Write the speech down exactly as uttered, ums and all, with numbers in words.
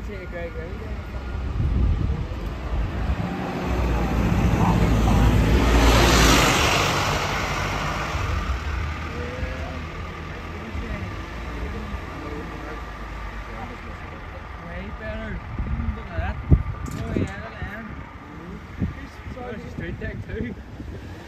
take a great road. Way better. Look at that. Oh yeah, look at that. There's a street deck too.